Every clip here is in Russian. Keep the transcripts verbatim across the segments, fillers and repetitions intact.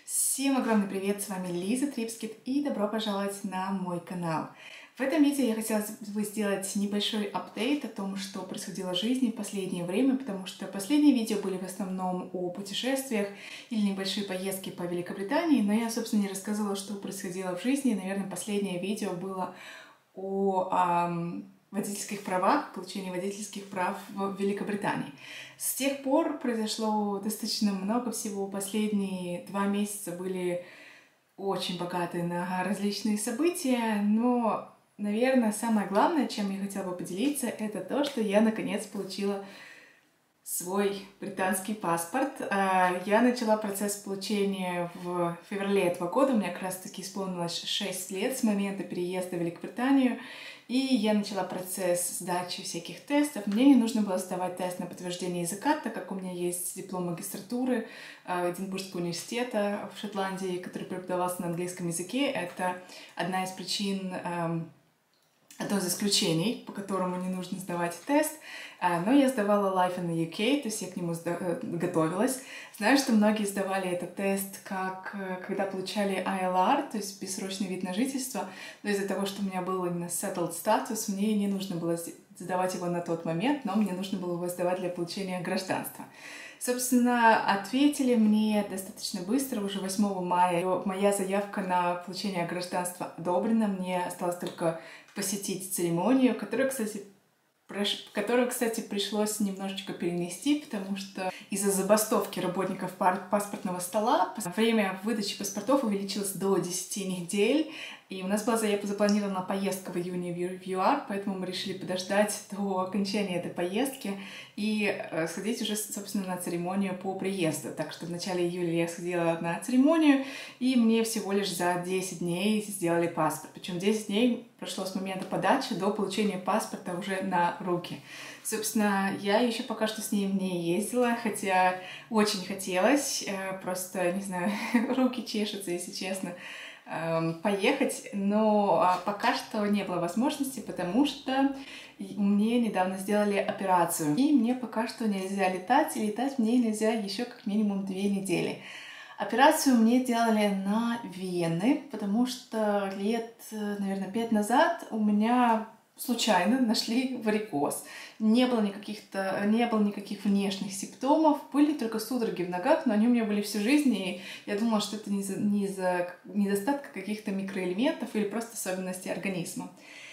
Всем огромный привет, с вами Лиза Трипскит и добро пожаловать на мой канал. В этом видео я хотела бы сделать небольшой апдейт о том, что происходило в жизни в последнее время, потому что последние видео были в основном о путешествиях или небольшие поездки по Великобритании, но я, собственно, не рассказывала, что происходило в жизни. Наверное, последнее видео было о эм, водительских правах, получении водительских прав в Великобритании. С тех пор произошло достаточно много всего. Последние два месяца были очень богаты на различные события, но, наверное, самое главное, чем я хотела бы поделиться, это то, что я наконец получила свой британский паспорт. Я начала процесс получения в феврале этого года, у меня как раз-таки исполнилось шесть лет с момента переезда в Великобританию, и я начала процесс сдачи всяких тестов. Мне не нужно было сдавать тест на подтверждение языка, так как у меня есть диплом магистратуры Эдинбургского университета в Шотландии, который преподавался на английском языке. Это одна из причин, одно из исключений, по которому не нужно сдавать тест. Но я сдавала Life in the ю кей, то есть я к нему готовилась. Знаю, что многие сдавали этот тест, как когда получали ай эл ар, то есть бессрочный вид на жительство, но из-за того, что у меня был именно settled статус, мне не нужно было сдавать его на тот момент, но мне нужно было его сдавать для получения гражданства. Собственно, ответили мне достаточно быстро, уже восьмого мая. Моя заявка на получение гражданства одобрена, мне осталось только посетить церемонию, которую, кстати, которую, кстати, пришлось немножечко перенести, потому что из-за забастовки работников паспортного стола время выдачи паспортов увеличилось до десяти недель, и у нас была запланирована поездка в июне в ЮАР, поэтому мы решили подождать до окончания этой поездки и сходить уже, собственно, на церемонию по приезду. Так что в начале июля я сходила на церемонию, и мне всего лишь за десять дней сделали паспорт. Причем десять дней прошло с момента подачи до получения паспорта уже на руки. Собственно, я еще пока что с ним не ездила, хотя очень хотелось, просто, не знаю, руки чешутся, если честно, поехать, но пока что не было возможности, потому что мне недавно сделали операцию, и мне пока что нельзя летать, и летать мне нельзя еще как минимум две недели. Операцию мне делали на вены, потому что лет, наверное, пять назад у меня случайно нашли варикоз. Не было никаких, не было никаких внешних симптомов, были только судороги в ногах, но они у меня были всю жизнь, и я думала, что это не из-за не из-за недостатка каких-то микроэлементов или просто особенностей организма.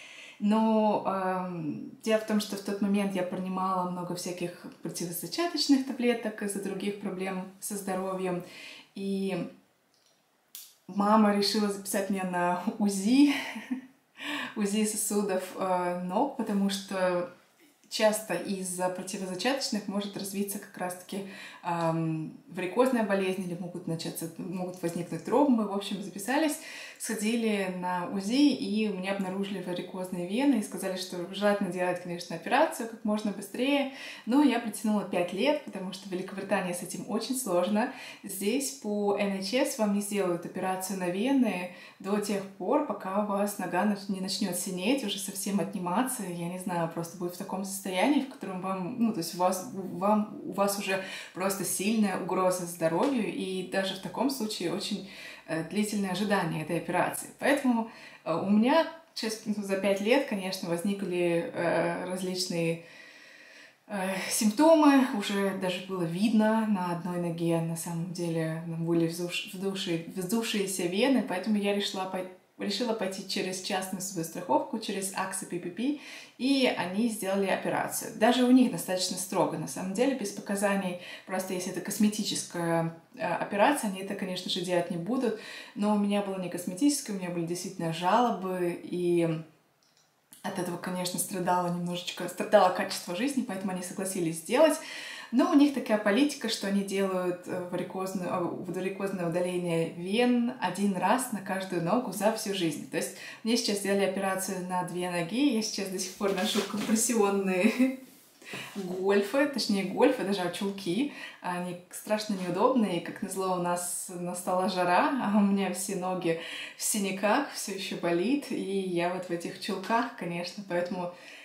Но э, дело в том, что в тот момент я принимала много всяких противозачаточных таблеток из-за других проблем со здоровьем, и мама решила записать меня на УЗИ, УЗИ сосудов э, ног, потому что часто из-за противозачаточных может развиться как раз-таки эм, варикозная болезнь или могут начаться, могут возникнуть тромбы. В общем, записались, сходили на УЗИ, и у меня обнаружили варикозные вены и сказали, что желательно делать, конечно, операцию как можно быстрее. Но я протянула пять лет, потому что в Великобритании с этим очень сложно. Здесь по эн эйч эс вам не сделают операцию на вены до тех пор, пока у вас нога не начнет синеть, уже совсем отниматься. Я не знаю, просто будет в таком состоянии, в котором вам, ну, то есть у вас, вам, у вас уже просто сильная угроза здоровью, и даже в таком случае очень э, длительное ожидание этой операции. Поэтому э, у меня сейчас, ну, за пять лет, конечно, возникли э, различные э, симптомы, уже даже было видно на одной ноге, на самом деле были вздуш, вздуши, вздувшиеся вены, поэтому я решила пойти решила пойти через частную свою страховку, через эй кей эй пи пи пи, и они сделали операцию. Даже у них достаточно строго, на самом деле, без показаний, просто если это косметическая операция, они это, конечно же, делать не будут, но у меня было не косметическое, у меня были действительно жалобы, и от этого, конечно, страдало немножечко, страдало качество жизни, поэтому они согласились сделать. Но у них такая политика, что они делают варикозное, варикозное удаление вен один раз на каждую ногу за всю жизнь. То есть мне сейчас сделали операцию на две ноги, я сейчас до сих пор ношу компрессионные гольфы, точнее гольфы, даже чулки. Они страшно неудобные, и, как назло, у нас настала жара, а у меня все ноги в синяках, все еще болит, и я вот в этих чулках, конечно, поэтому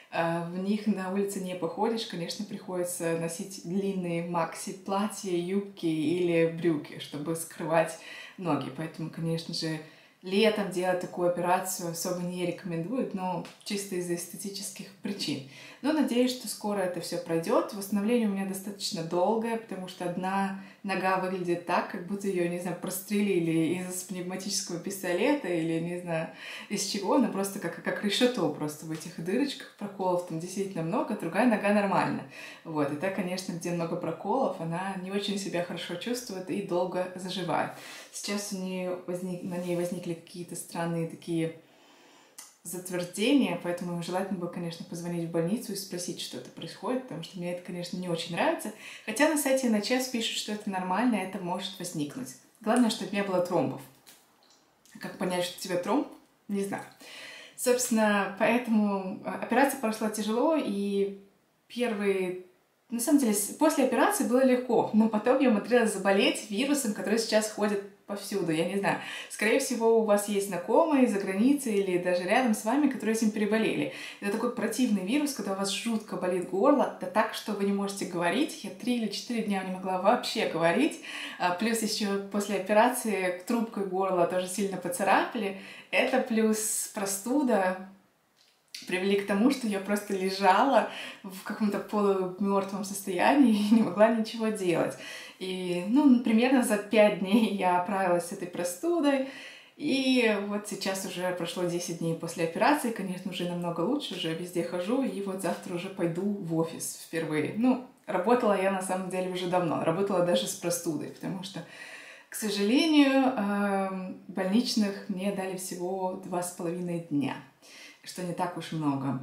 В них на улице не походишь, конечно, приходится носить длинные макси-платья, юбки или брюки, чтобы скрывать ноги. Поэтому, конечно же, летом делать такую операцию особо не рекомендуют, но чисто из-за эстетических причин. Но надеюсь, что скоро это все пройдет. Восстановление у меня достаточно долгое, потому что одна нога выглядит так, как будто ее, не знаю, прострелили из пневматического пистолета или, не знаю, из чего. Она просто как, как решето просто в этих дырочках, проколов там действительно много, другая нога нормально. Вот. И так, конечно, где много проколов, она не очень себя хорошо чувствует и долго заживает. Сейчас у нее возник, на ней возникли какие-то странные такие затвердения, поэтому желательно было, конечно, позвонить в больницу и спросить, что это происходит, потому что мне это, конечно, не очень нравится. Хотя на сайте эн эйч эс пишут, что это нормально, это может возникнуть. Главное, чтобы не было тромбов. Как понять, что у тебя тромб? Не знаю. Собственно, поэтому операция прошла тяжело, и первые... На самом деле, после операции было легко, но потом я умудрилась заболеть вирусом, который сейчас ходит повсюду, я не знаю. Скорее всего, у вас есть знакомые за границей или даже рядом с вами, которые этим переболели. Это такой противный вирус, когда у вас жутко болит горло, да так, что вы не можете говорить. Я три или четыре дня не могла вообще говорить. Плюс еще после операции трубкой горла тоже сильно поцарапали. Это плюс простуда привели к тому, что я просто лежала в каком-то полумертвом состоянии и не могла ничего делать. И, ну, примерно за пять дней я оправилась с этой простудой. И вот сейчас уже прошло десять дней после операции, конечно, уже намного лучше, уже везде хожу, и вот завтра уже пойду в офис впервые. Ну, работала я на самом деле уже давно, работала даже с простудой, потому что, к сожалению, больничных мне дали всего два с половиной дня, что не так уж много.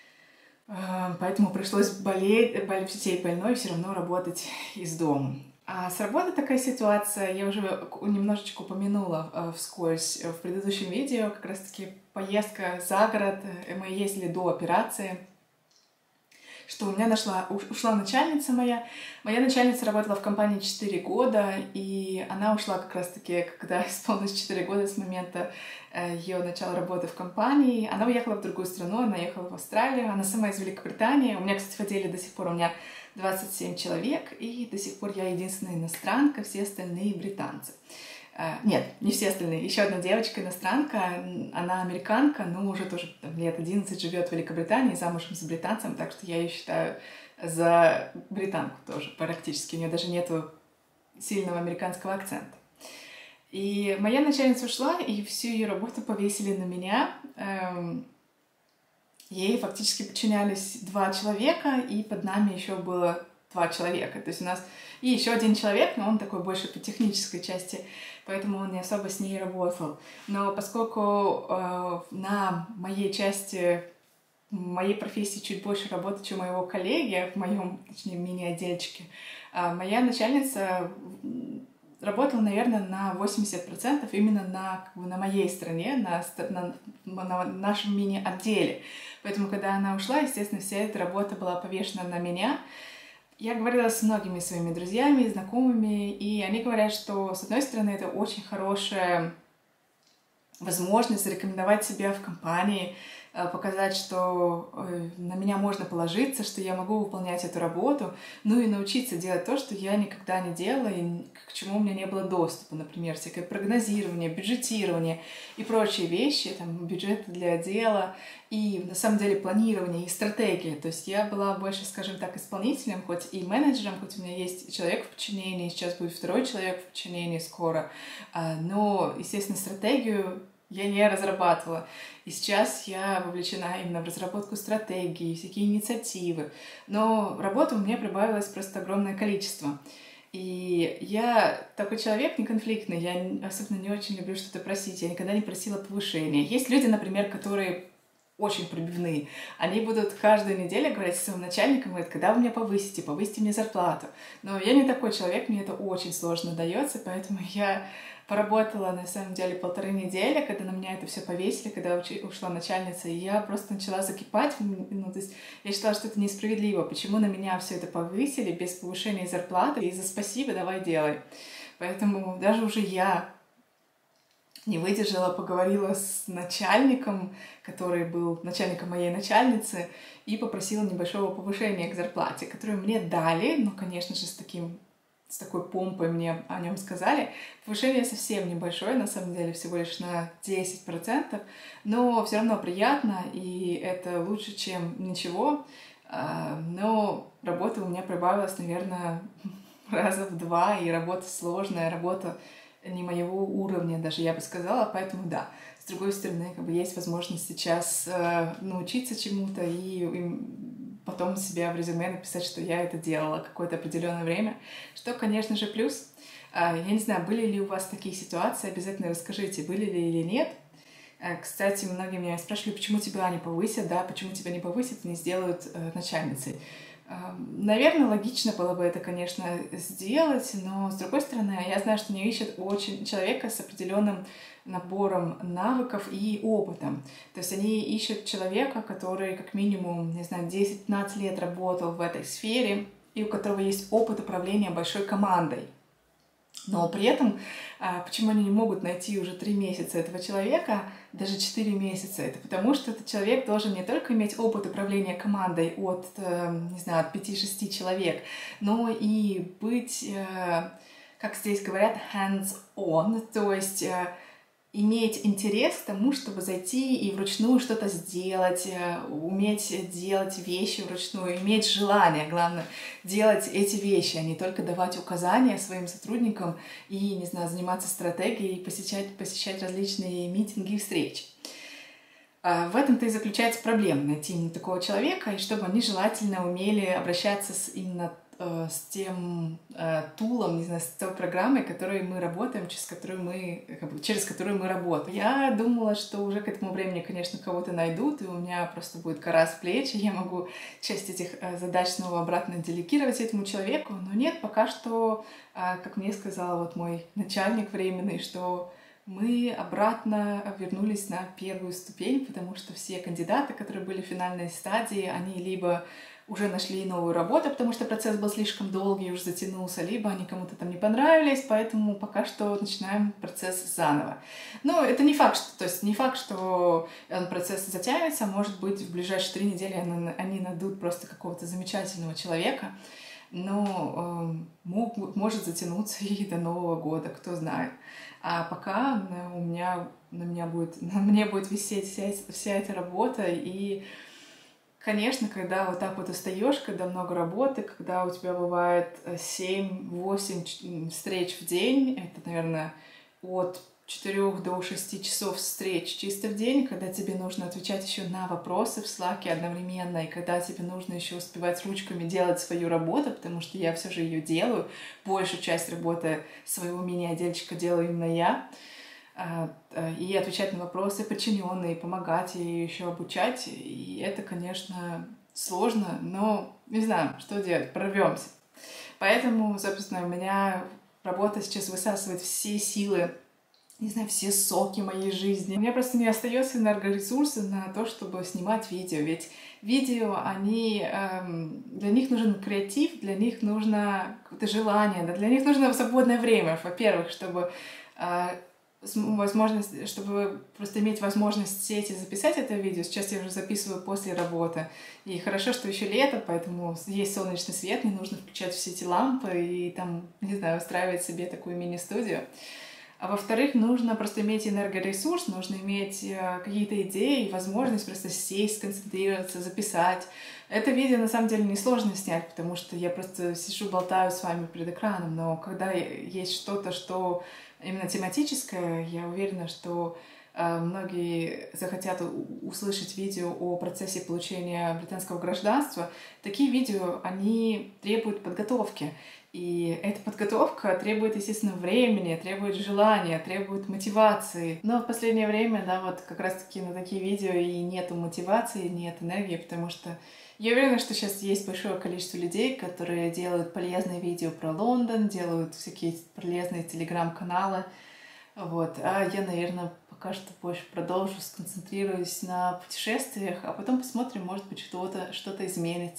Поэтому пришлось болеть, болеть больной, все равно работать из дома. А с работы такая ситуация, я уже немножечко упомянула вскользь в предыдущем видео, как раз-таки поездка за город, мы ездили до операции, что у меня нашла, ушла начальница моя. Моя начальница работала в компании четыре года, и она ушла как раз-таки, когда исполнилось четыре года с момента ее начала работы в компании. Она уехала в другую страну, она ехала в Австралию, она сама из Великобритании. У меня, кстати, в отделе до сих пор у меня двадцать семь человек, и до сих пор я единственная иностранка, все остальные британцы. Нет, не все остальные. Еще одна девочка иностранка, она американка, но уже тоже там, лет одиннадцать живет в Великобритании, замужем за британцем, так что я ее считаю за британку тоже практически. У нее даже нету сильного американского акцента. И моя начальница ушла, и всю ее работу повесили на меня. Ей фактически подчинялись два человека, и под нами еще было два человека. То есть у нас и еще один человек, но он такой больше по технической части, поэтому он не особо с ней работал. Но поскольку э, на моей части, в моей профессии чуть больше работы, чем у моего коллеги, в моем, точнее, мини-отдельчике, э, моя начальница работала, наверное, на восемьдесят процентов именно на, как бы, на моей стороне, на, на, на нашем мини-отделе. Поэтому, когда она ушла, естественно, вся эта работа была повешена на меня. Я говорила с многими своими друзьями, знакомыми, и они говорят, что, с одной стороны, это очень хорошая возможность зарекомендовать себя в компании, показать, что на меня можно положиться, что я могу выполнять эту работу, ну и научиться делать то, что я никогда не делала и к чему у меня не было доступа, например, всякое прогнозирование, бюджетирование и прочие вещи, там, бюджет для отдела и, на самом деле, планирование и стратегия. То есть я была больше, скажем так, исполнителем, хоть и менеджером, хоть у меня есть человек в подчинении, сейчас будет второй человек в подчинении скоро, но, естественно, стратегию я не разрабатывала. И сейчас я вовлечена именно в разработку стратегии, всякие инициативы. Но работы у меня прибавилось просто огромное количество. И я такой человек неконфликтный, я особенно не очень люблю что-то просить, я никогда не просила повышения. Есть люди, например, которые очень пробивные. Они будут каждую неделю говорить со своим начальником, говорят, когда вы меня повысите, повысите мне зарплату. Но я не такой человек, мне это очень сложно дается, поэтому я поработала, на самом деле, полторы недели, когда на меня это все повесили, когда ушла начальница, и я просто начала закипать. Ну, то есть я считала, что это несправедливо. Почему на меня все это повысили без повышения зарплаты? И за спасибо давай делай. Поэтому даже уже я не выдержала, поговорила с начальником, который был начальником моей начальницы, и попросила небольшого повышения к зарплате, которую мне дали, ну, конечно же, с таким с такой помпой мне о нем сказали. Повышение совсем небольшое, на самом деле, всего лишь на десять процентов, но все равно приятно, и это лучше, чем ничего. Но работа у меня прибавилась, наверное, раза в два, и работа сложная, работа не моего уровня, даже я бы сказала, поэтому да. С другой стороны, как бы есть возможность сейчас э, научиться чему-то и, и потом себя в резюме написать, что я это делала какое-то определенное время, что, конечно же, плюс. Э, я не знаю, были ли у вас такие ситуации, обязательно расскажите, были ли или нет. Э, кстати, многие меня спрашивали, почему тебя не повысят, да, почему тебя не повысят, не сделают э, начальницей. Наверное, логично было бы это, конечно, сделать, но, с другой стороны, я знаю, что они ищут очень человека с определенным набором навыков и опытом. То есть они ищут человека, который как минимум, не знаю, десять-пятнадцать лет работал в этой сфере и у которого есть опыт управления большой командой. Но при этом, почему они не могут найти уже три месяца этого человека, даже четыре месяца, это потому что этот человек должен не только иметь опыт управления командой от, не знаю, от пяти-шести человек, но и быть, как здесь говорят, hands-on, то есть иметь интерес к тому, чтобы зайти и вручную что-то сделать, уметь делать вещи вручную, иметь желание, главное, делать эти вещи, а не только давать указания своим сотрудникам и, не знаю, заниматься стратегией, посещать, посещать различные митинги и встречи. В этом-то и заключается проблема, найти именно такого человека, и чтобы они желательно умели обращаться с именно с тем э, тулом, не знаю, с той программой, которой мы работаем, через которую мы, как бы, через которую мы работаем. Я думала, что уже к этому времени, конечно, кого-то найдут, и у меня просто будет гора с плеч, и я могу часть этих э, задач снова обратно делегировать этому человеку, но нет, пока что, э, как мне сказал вот мой начальник временный, что мы обратно вернулись на первую ступень, потому что все кандидаты, которые были в финальной стадии, они либо уже нашли новую работу, потому что процесс был слишком долгий, уже затянулся, либо они кому-то там не понравились, поэтому пока что начинаем процесс заново. Но это не факт, что, то есть не факт, что процесс затянется, может быть, в ближайшие три недели они найдут просто какого-то замечательного человека, но э, мог, может затянуться и до Нового года, кто знает. А пока у меня, на, меня будет, на мне будет висеть вся, вся эта работа, и конечно, когда вот так вот устаешь, когда много работы, когда у тебя бывает семь-восемь встреч в день, это, наверное, от четырёх до шести часов встреч чисто в день, когда тебе нужно отвечать еще на вопросы в Slack одновременно, и когда тебе нужно еще успевать ручками делать свою работу, потому что я все же ее делаю, большую часть работы своего мини-отдельчика делаю именно я, и отвечать на вопросы подчиненные, помогать и еще обучать. И это, конечно, сложно, но не знаю, что делать, прорвемся. Поэтому, собственно, у меня работа сейчас высасывает все силы, не знаю, все соки моей жизни. У меня просто не остается энергоресурса на то, чтобы снимать видео. Ведь видео, они, эм, для них нужен креатив, для них нужно какое-то желание, да, для них нужно свободное время, во-первых, чтобы э, возможность, чтобы просто иметь возможность сесть и записать это видео. Сейчас я уже записываю после работы. И хорошо, что еще лето, поэтому есть солнечный свет, не нужно включать все эти лампы и там, не знаю, устраивать себе такую мини-студию. А во-вторых, нужно просто иметь энергоресурс, нужно иметь какие-то идеи и возможность просто сесть, сконцентрироваться, записать. Это видео на самом деле несложно снять, потому что я просто сижу, болтаю с вами перед экраном, но когда есть что-то, что именно тематическое, я уверена, что э, многие захотят услышать видео о процессе получения британского гражданства. Такие видео, они требуют подготовки. И эта подготовка требует, естественно, времени, требует желания, требует мотивации. Но в последнее время, да, вот как раз-таки на такие видео и нету мотивации, нет энергии, потому что я уверена, что сейчас есть большое количество людей, которые делают полезные видео про Лондон, делают всякие полезные телеграм-каналы. Вот. А я, наверное, пока что больше продолжу, сконцентрируюсь на путешествиях, а потом посмотрим, может быть, что-то что-то изменится.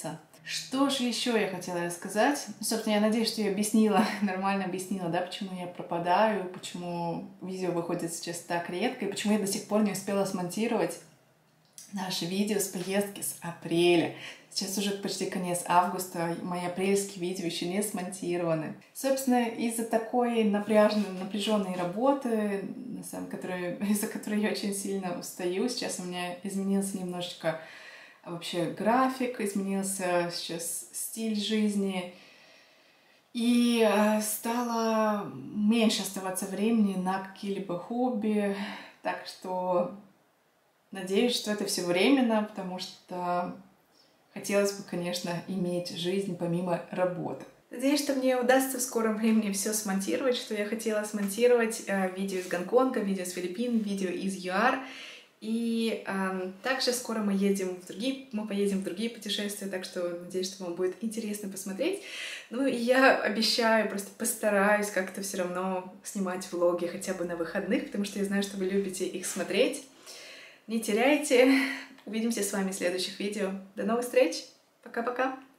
Что же еще я хотела рассказать? Ну, собственно, я надеюсь, что я объяснила, нормально объяснила, да, почему я пропадаю, почему видео выходит сейчас так редко, и почему я до сих пор не успела смонтировать наше видео с поездки с апреля. Сейчас уже почти конец августа, мои апрельские видео еще не смонтированы. Собственно, из-за такой напряженной, напряженной работы, на самом, которой, из-за которой я очень сильно устаю, сейчас у меня изменился немножечко вообще график, изменился сейчас стиль жизни, и стало меньше оставаться времени на какие-либо хобби, так что надеюсь, что это все временно, потому что хотелось бы, конечно, иметь жизнь помимо работы. Надеюсь, что мне удастся в скором времени все смонтировать, что я хотела смонтировать видео из Гонконга, видео с Филиппин, видео из ЮАР. И э, также скоро мы едем в другие, мы поедем в другие путешествия, так что надеюсь, что вам будет интересно посмотреть. Ну и я обещаю, просто постараюсь как-то все равно снимать влоги хотя бы на выходных, потому что я знаю, что вы любите их смотреть. Не теряйте. Увидимся с вами в следующих видео. До новых встреч. Пока-пока.